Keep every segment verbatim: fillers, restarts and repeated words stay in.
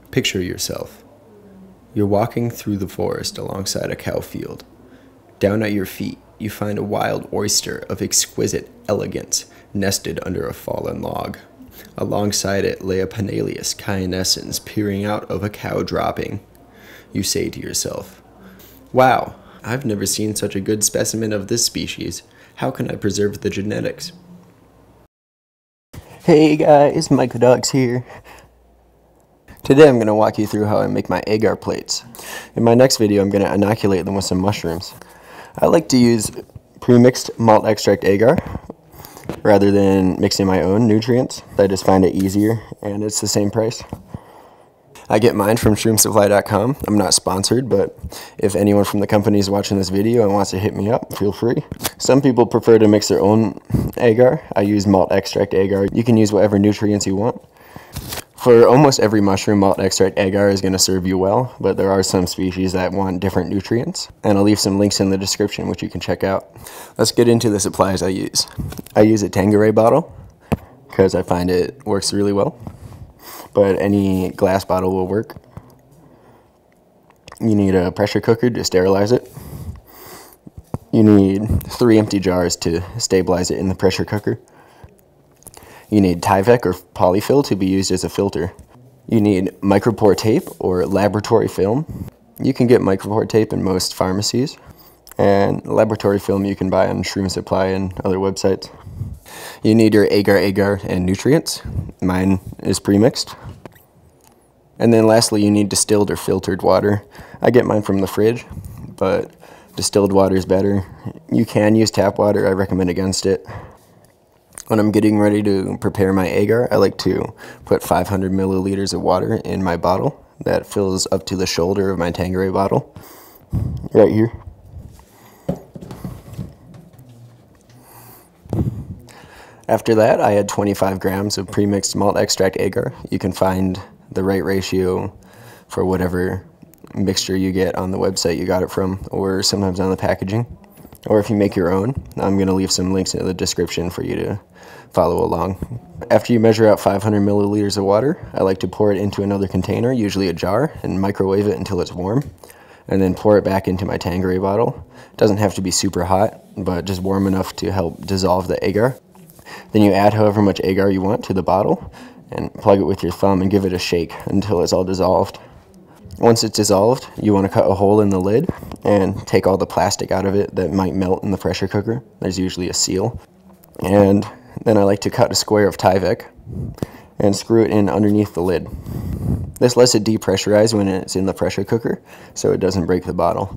Picture yourself. You're walking through the forest alongside a cow field. Down at your feet, you find a wild oyster of exquisite elegance nested under a fallen log. Alongside it lay a Pinalius caenescens peering out of a cow dropping. You say to yourself, "Wow, I've never seen such a good specimen of this species. How can I preserve the genetics?" Hey guys, Myco Dogs here. Today I'm going to walk you through how I make my agar plates. In my next video I'm going to inoculate them with some mushrooms. I like to use pre-mixed malt extract agar rather than mixing my own nutrients. I just find it easier and it's the same price. I get mine from shroom supply dot com. I'm not sponsored, but if anyone from the company is watching this video and wants to hit me up, feel free. Some people prefer to mix their own agar. I use malt extract agar. You can use whatever nutrients you want. For almost every mushroom, malt extract agar is going to serve you well, but there are some species that want different nutrients, and I'll leave some links in the description which you can check out. Let's get into the supplies I use. I use a Tanqueray bottle because I find it works really well, but any glass bottle will work. You need a pressure cooker to sterilize it. You need three empty jars to stabilize it in the pressure cooker. You need Tyvek or polyfill to be used as a filter. You need micropore tape or laboratory film. You can get micropore tape in most pharmacies, and laboratory film you can buy on Shroom Supply and other websites. You need your agar agar and nutrients. Mine is pre-mixed. And then lastly, you need distilled or filtered water. I get mine from the fridge, but distilled water is better. You can use tap water. I recommend against it. When I'm getting ready to prepare my agar, I like to put five hundred milliliters of water in my bottle. That fills up to the shoulder of my Tanqueray bottle, right here. After that, I add twenty-five grams of premixed malt extract agar. You can find the right ratio for whatever mixture you get on the website you got it from, or sometimes on the packaging. Or if you make your own, I'm going to leave some links in the description for you to follow along. After you measure out five hundred milliliters of water, I like to pour it into another container, usually a jar, and microwave it until it's warm, and then pour it back into my Tanqueray bottle. It doesn't have to be super hot, but just warm enough to help dissolve the agar. Then you add however much agar you want to the bottle, and plug it with your thumb and give it a shake until it's all dissolved. Once it's dissolved, you want to cut a hole in the lid and take all the plastic out of it that might melt in the pressure cooker. There's usually a seal. And then I like to cut a square of Tyvek and screw it in underneath the lid. This lets it depressurize when it's in the pressure cooker, so it doesn't break the bottle.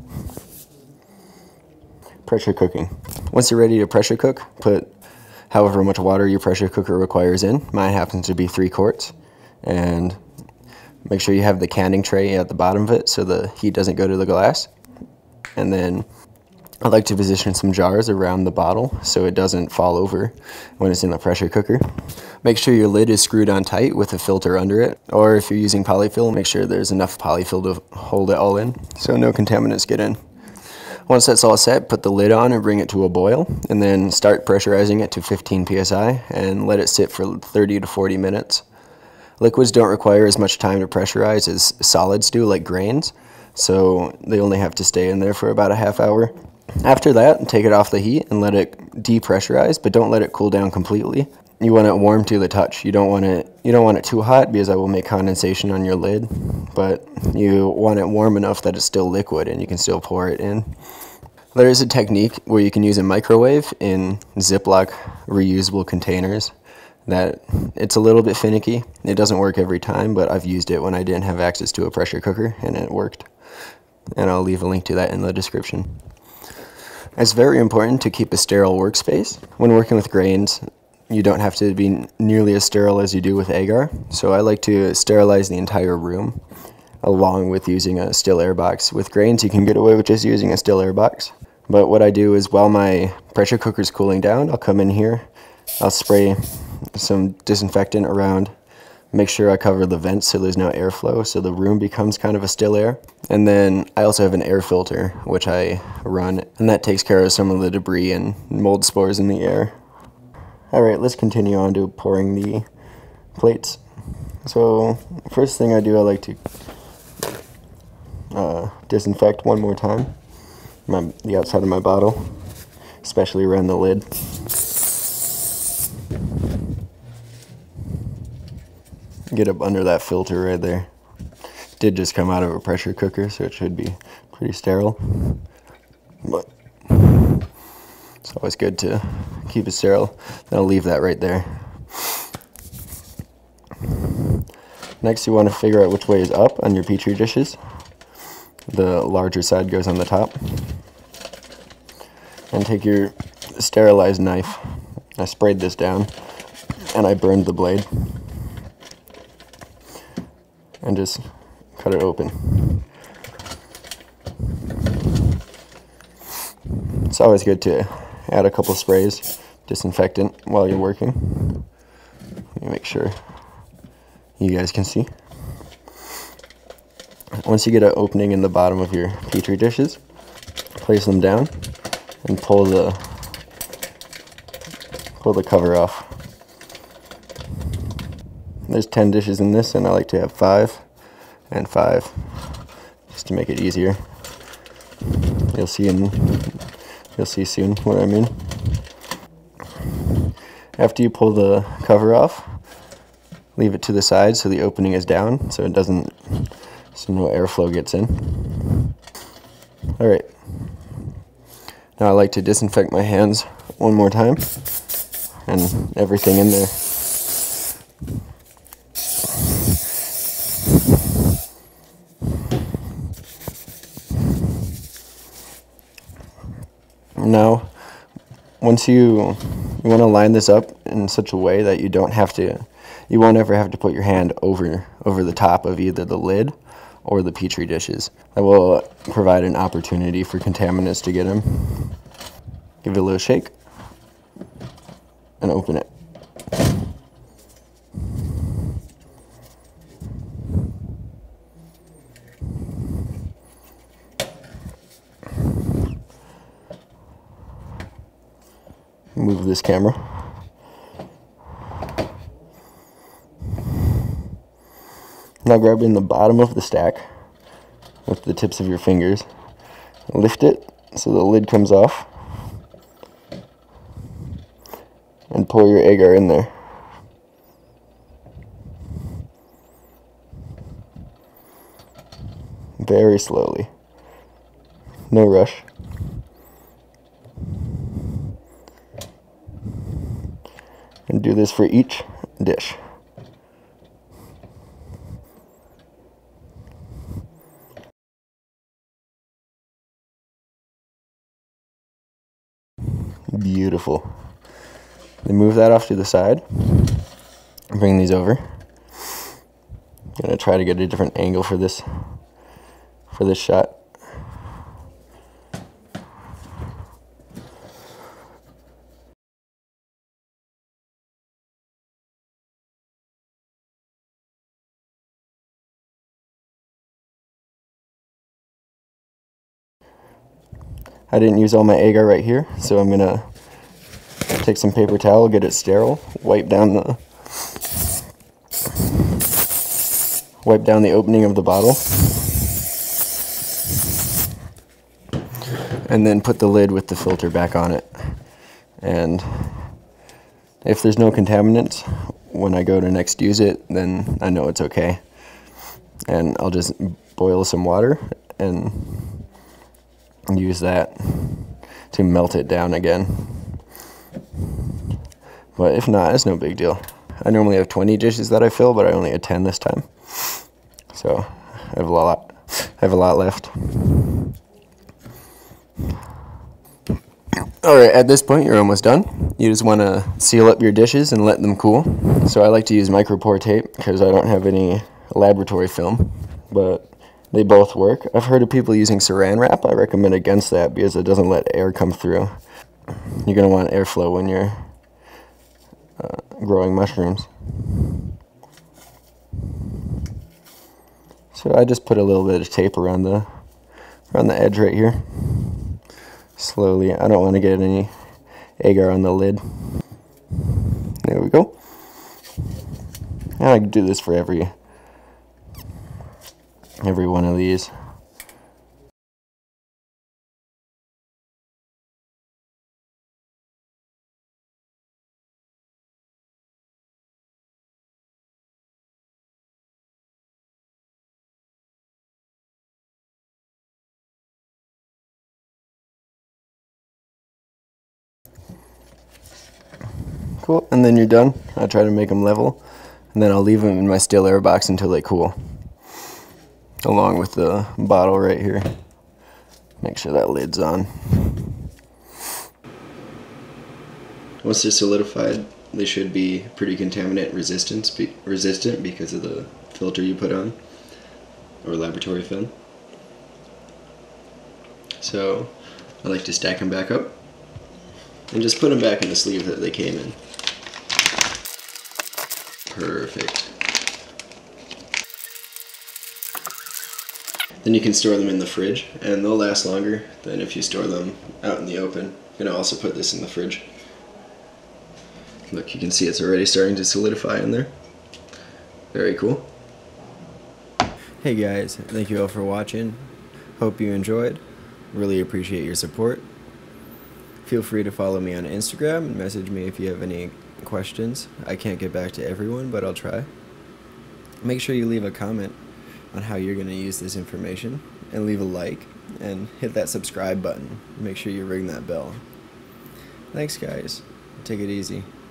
Pressure cooking. Once you're ready to pressure cook, put however much water your pressure cooker requires in. Mine happens to be three quarts. And make sure you have the canning tray at the bottom of it so the heat doesn't go to the glass. And then I like to position some jars around the bottle so it doesn't fall over when it's in the pressure cooker. Make sure your lid is screwed on tight with a filter under it, or if you're using polyfill, make sure there's enough polyfill to hold it all in so no contaminants get in. Once that's all set, put the lid on and bring it to a boil, and then start pressurizing it to fifteen P S I and let it sit for thirty to forty minutes. Liquids don't require as much time to pressurize as solids do, like grains, so they only have to stay in there for about a half hour. After that, take it off the heat and let it depressurize, but don't let it cool down completely. You want it warm to the touch. You don't want it you don't want it too hot because that will make condensation on your lid, but you want it warm enough that it's still liquid and you can still pour it in. There is a technique where you can use a microwave in Ziploc reusable containers. That it's a little bit finicky. It doesn't work every time, but I've used it when I didn't have access to a pressure cooker and it worked. And I'll leave a link to that in the description. It's very important to keep a sterile workspace. When working with grains, you don't have to be nearly as sterile as you do with agar. So I like to sterilize the entire room along with using a still air box. With grains, you can get away with just using a still air box. But what I do is while my pressure cooker is cooling down, I'll come in here, I'll spray some disinfectant around, make sure I cover the vents so there's no airflow, so the room becomes kind of a still air. And then I also have an air filter which I run, and that takes care of some of the debris and mold spores in the air. Alright, let's continue on to pouring the plates. So first thing I do, I like to uh, disinfect one more time my, the outside of my bottle, especially around the lid. Get up under that filter right there. Did just come out of a pressure cooker, so it should be pretty sterile. But it's always good to keep it sterile. Then I'll leave that right there. Next, you want to figure out which way is up on your petri dishes. The larger side goes on the top. And take your sterilized knife. I sprayed this down, and I burned the blade. And just cut it open. It's always good to add a couple sprays, disinfectant, while you're working. Let me make sure you guys can see. Once you get an opening in the bottom of your petri dishes, place them down and pull the pull the cover off. There's ten dishes in this, and I like to have five and five, just to make it easier. You'll see in you'll see soon what I mean. After you pull the cover off, leave it to the side so the opening is down, so it doesn't, so no airflow gets in. All right. Now I like to disinfect my hands one more time and everything in there. Now, once you, you want to line this up in such a way that you don't have to, you won't ever have to put your hand over, over the top of either the lid or the petri dishes. That will provide an opportunity for contaminants to get in. Give it a little shake and open it. Move this camera. Now grabbing the bottom of the stack with the tips of your fingers, lift it so the lid comes off, and pour your agar in there. Very slowly. No rush. And do this for each dish. Beautiful. Then move that off to the side. Bring these over. I'm gonna try to get a different angle for this for this shot. I didn't use all my agar right here, so I'm gonna take some paper towel, get it sterile, wipe down the wipe down the opening of the bottle, and then put the lid with the filter back on it. And if there's no contaminants, when I go to next use it, then I know it's okay. And I'll just boil some water and use that to melt it down again. But if not, it's no big deal. I normally have twenty dishes that I fill, but I only had ten this time. So I have a lot, I have a lot left. Alright, at this point you're almost done. You just want to seal up your dishes and let them cool. So I like to use micropore tape because I don't have any laboratory film, but they both work. I've heard of people using saran wrap. I recommend against that because it doesn't let air come through. You're going to want airflow when you're uh, growing mushrooms. So I just put a little bit of tape around the around the edge right here. Slowly. I don't want to get any agar on the lid. There we go. And I can do this for every every one of these. Cool, and then you're done. I try to make them level, and then I'll leave them in my still air box until they cool, along with the bottle right here. Make sure that lid's on. Once they're solidified, they should be pretty contaminant resistant, be, resistant because of the filter you put on, or laboratory film. So I like to stack them back up and just put them back in the sleeve that they came in. Perfect. Then you can store them in the fridge, and they'll last longer than if you store them out in the open. You can also put this in the fridge. Look, you can see it's already starting to solidify in there. Very cool. Hey guys, thank you all for watching. Hope you enjoyed. Really appreciate your support. Feel free to follow me on Instagram and message me if you have any questions. I can't get back to everyone, but I'll try. Make sure you leave a comment on how you're going to use this information, and leave a like, and hit that subscribe button. Make sure you ring that bell. Thanks guys. Take it easy.